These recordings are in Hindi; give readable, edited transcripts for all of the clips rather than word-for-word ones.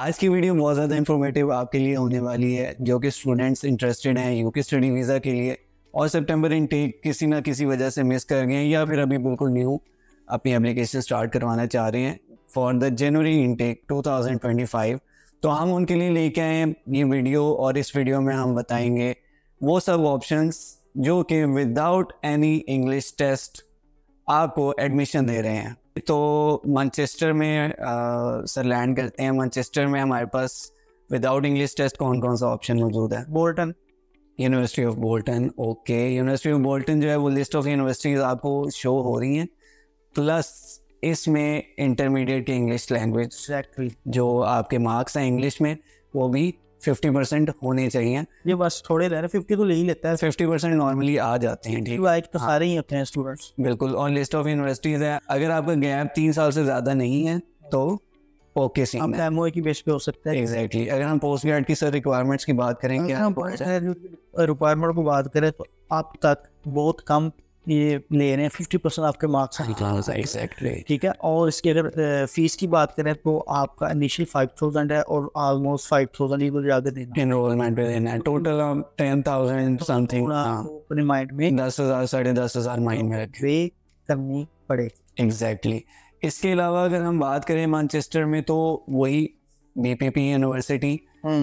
आज की वीडियो बहुत ज़्यादा इंफॉर्मेटिव आपके लिए होने वाली है, जो कि स्टूडेंट्स इंटरेस्टेड हैं यूके स्टडी वीज़ा के लिए और सितंबर इनटेक किसी ना किसी वजह से मिस कर गए हैं या फिर अभी बिल्कुल न्यू अपनी एप्लीकेशन स्टार्ट करवाना चाह रहे हैं फॉर द जनवरी इनटेक 2025। तो हम उनके लिए लेके आए हैं ये वीडियो और इस वीडियो में हम बताएंगे वो सब ऑप्शंस जो कि विदाउट एनी इंग्लिश टेस्ट आपको एडमिशन दे रहे हैं। तो मैनचेस्टर में सर लैंड करते हैं। मैनचेस्टर में हमारे पास विदाउट इंग्लिश टेस्ट कौन कौन सा ऑप्शन मौजूद है? Bolton, university of Bolton. Okay, university of Bolton जो है वो लिस्ट ऑफ यूनिवर्सिटीज़ आपको शो हो रही हैं, प्लस इसमें इंटरमीडिएट की इंग्लिश लैंग्वेज एग्जैक्टली जो आपके मार्क्स हैं इंग्लिश में वो भी 50% होने चाहिए। ये बस थोड़े रह रहे, 50 तो ले ही लेता है। 50% नॉर्मली आ जाते हैं, ठीक लाइक तो सारे ही होते हैं स्टूडेंट्स। बिल्कुल। और लिस्ट ऑफ यूनिवर्सिटीज़ है, अगर आपका गैप 3 साल से ज़्यादा नहीं है तो ओके सीन है। एमओए की बेस पे हो सकता है। एग्जैक्टली। अगर हम पोस्ट ग्रेड की सर रिक्वायरमेंट्स की बात करें, क्या रिक्वायरमेंट को बात करें तो आप तक बहुत कम ये ले रहे हैं, 50% आपके मार्क्स हैं। एग्जैक्टली, ठीक है। और इसकी अगर फीस की बात करें तो आपका इनिशियल 5000 है और ऑलमोस्ट 5000 ही को ज़्यादा देना एनरोलमेंट पे देना है। टोटल 10,000 समथिंग अपने माइंड में 10,000 10,500 माइंड में रखें, पे करनी पड़ेगी। एग्जैक्टली। इसके अलावा अगर हम बात करें मैनचेस्टर में तो वही बीपीपी यूनिवर्सिटी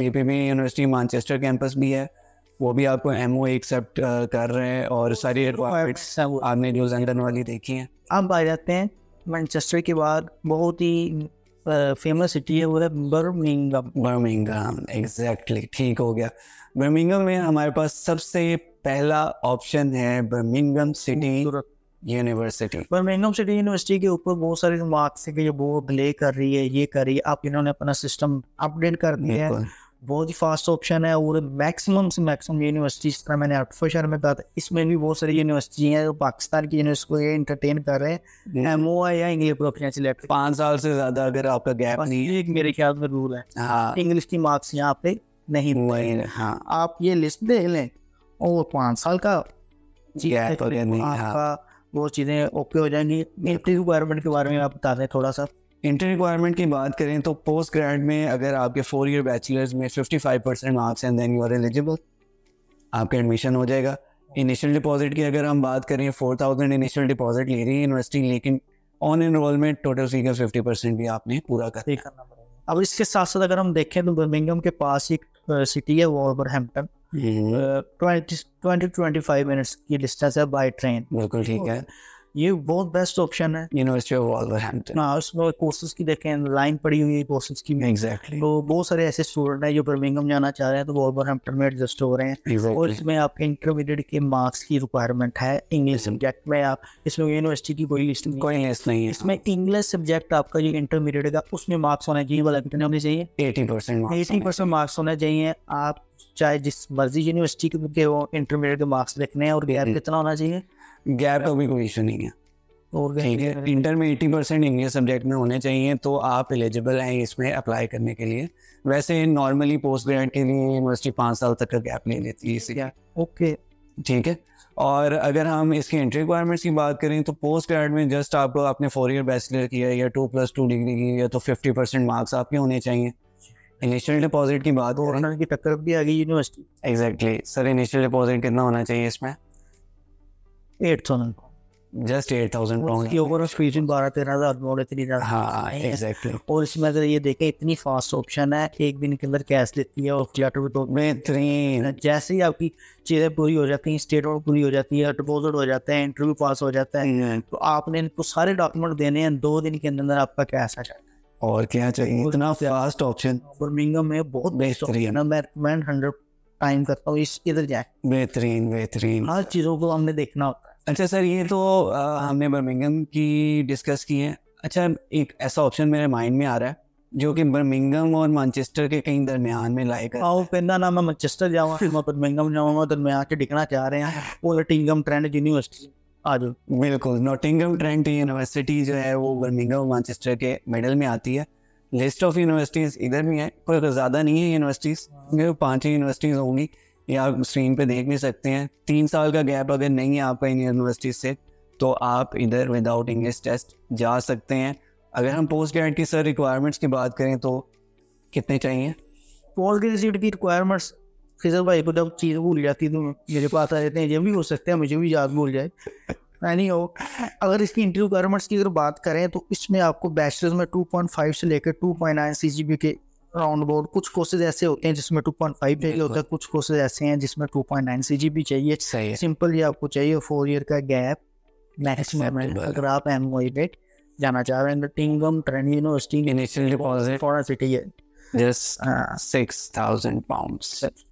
मैनचेस्टर कैंपस भी है, वो भी आपको एमओ एक्सेप्ट कर रहे हैं और सारी रिक्वायरमेंट्स आपने जो लंदन वाली देखी हैं। अब आ जाते हैं मैनचेस्टर के बाद बहुत ही फेमस सिटी है, वो है बर्मिंघम। एग्जैक्टली, ठीक हो गया। बर्मिंघम में हमारे पास सबसे पहला ऑप्शन है Birmingham city university. Birmingham city university के ऊपर बहुत सारे मार्क्स है कि वो डिले कर रही है, ये कर रही है। आप इन्होंने अपना सिस्टम अपडेट कर दिया है, बहुत ही फास्ट ऑप्शन है। और मैक्सिमम से मैक्सिमम यूनिवर्सिटी, जिस तरह मैंने आर्टिफिशियल में कहा था, इसमें भी बहुत सारी यूनिवर्सिटी हैं जो पाकिस्तान की यूनिवर्सिटी को ये इंटरटेन कर रहे हैं। एमओआई या इंग्लिश प्रोफेशनल 5 साल से ज़्यादा अगर आपका गैप नहीं है, एक मेरे ख्याल में रूल है। हाँ, इंग्लिश की मार्क्स यहाँ पे नहीं वही। हाँ, आप ये लिस्ट देख लें और 5 साल का गैप आपका वो चीज़ें ओके हो जाएंगी। एंट्री रिक्वायरमेंट के बारे में आप बता दें थोड़ा सा। इंटर रिक्वायरमेंट की बात करें तो पोस्ट ग्रेड में अगर आपके 4 ईयर बैचलर्स में 55% मार्क्स हैं देन यू आर एलिजिबल, आपका एडमिशन हो जाएगा। इनिशियल डिपॉजिट की अगर हम बात करें 4,000 इनिशियल डिपॉजिट ले रही है यूनिवर्सिटी, लेकिन ऑन एनरोलमेंट टोटल फी का 50% भी आपने पूरा करना पड़ेगा। अब इसके साथ साथ अगर हम देखें तो बर्मिंघम के पास एक सिटी है वॉल्वरहैम्पटन, 20-25 मिनट्स की डिस्टेंस है बाय ट्रेन। बिल्कुल ठीक है, ये बहुत बेस्ट ऑप्शन है। University of Wolverhampton. हाँ, उसमें कोर्सेज की देखें, लाइन पड़ी हुई है कोर्सेज की। एग्जैक्टली। तो बहुत सारे ऐसे स्टूडेंट हैं जो बर्मिंघम जाना चाह रहे हैं तो वॉल्वरहैम्पटन में एडजस्ट हो रहे हैं। exactly. और इसमें आपके इंटरमीडिएट के मार्क्स की रिक्वायरमेंट है इंग्लिश सब्जेक्ट में। आप इसमें यूनिवर्सिटी की कोई लिस्ट नहीं है। इसमें इंग्लिश सब्जेक्ट आपका जो इंटरमीडिएट का उसमें मार्क्स होने चाहिए, वाला कितने होने चाहिए? 80% मार्क्स होने चाहिए। आप चाहे जिस मर्जी यूनिवर्सिटी के वो इंटरमीडिएट के मार्क्स देखने हैं। और गैप कितना होना चाहिए? गैप का भी कोई इशू नहीं है, और ठीक है। इंटर में 80% इंग्लिश सब्जेक्ट में होने चाहिए तो आप एलिजिबल हैं इसमें अप्लाई करने के लिए। वैसे नॉर्मली पोस्ट ग्रेड के लिए यूनिवर्सिटी 5 साल तक का गैप ले लेती है इसी। ओके, ठीक है। और अगर हम इसकी एंट्री रिक्वायरमेंट्स की बात करें तो पोस्ट ग्रेड में जस्ट आपको आपने 4 ईयर बैचलर किया या 2+2 डिग्री की है तो 50% मार्क्स आपके होने चाहिए। इनिशियल डिपॉजिट की बात करें की टक्कर भी आ गई university. Exactly sir, initial deposit कितना होना चाहिए इसमें? 8,000, जस्ट 8,000 पाउंड। ओवरऑल फीस 12-13,000 इतनी ज़्यादा। हाँ, एग्जैक्टली। और इसमें अगर ये देखें इतनी फास्ट ऑप्शन है, एक दिन के अंदर कैश देती है और बेहतरीन। जैसे ही आपकी चीज़ें पूरी हो जाती हैं, स्टेटमेंट पूरी हो जाती है, डिपॉजिट हो जाता है, इंटरव्यू पास हो जाता है, तो आपने इनको सारे डॉक्यूमेंट देने हैं, 2 दिन के अंदर आपका कैश आ जाता है। और क्या चाहिए, इतना फास्ट ऑप्शन। बर्मिंघम में बहुत बेस्ट ऑप्शन है। मैं रिकमेंड 100 टाइम करता हूँ इधर जाए। बेहतरीन। हर चीज़ों को हमने देखना होता है। अच्छा सर, ये तो हमने बर्मिंघम की डिस्कस की है। अच्छा, एक ऐसा ऑप्शन मेरे माइंड में आ रहा है जो कि बर्मिंघम और मैनचेस्टर के कहीं दरमियान में लाएगा। आओ कहना ना मैं मैनचेस्टर जाऊँ मैं बर्मिंघम जाऊँगा, दरमियान के दिखना चाह रहे हैं वो नॉटिंघम ट्रेंट यूनिवर्सिटी आ जाओ। बिल्कुल, नॉटिंघम ट्रेंट यूनिवर्सिटी जो है वो बर्मिंघम और मैनचेस्टर के मिडल में आती है। लिस्ट ऑफ यूनिवर्सिटीज़ इधर भी है, कोई ज़्यादा नहीं है यूनिवर्सिटीज़, 5 यूनिवर्सिटीज़ होंगी, या आप स्क्रीन पे देख भी सकते हैं। 3 साल का गैप अगर नहीं है आपका इन यूनिवर्सिटी से तो आप इधर विदाउट इंग्लिश टेस्ट जा सकते हैं। अगर हम पोस्ट ग्रेड की सर रिक्वायरमेंट्स की बात करें तो कितने चाहिए? पोस्ट ग्रेजुएट की रिक्वायरमेंट्स खिजर भाई को जब चीज़ भूल जाती है तो मेरे पास आ जाते हैं, ये भी हो सकता है मुझे भी याद भूल जाए, नहीं हो। अगर इसकी इंटरव्यू रिक्वायरमेंट्स की अगर बात करें तो इसमें आपको बैचलर्स में 2.5 से लेकर 2.9 CGPA के राउंड अबाउट, कुछ कोर्सेज ऐसे होते हैं जिसमें 2.5 चाहिए होता है, कुछ कोर्सेज ऐसे हैं जिसमें 2.9 CGPA चाहिए। सही है। सिंपल ये आपको चाहिए 4 ईयर का गैप मैक्सिमम है अगर आप MOI पे जाना चाह रहे हैं। टिंगम training university initial deposit foreign city है just 6,000 pounds.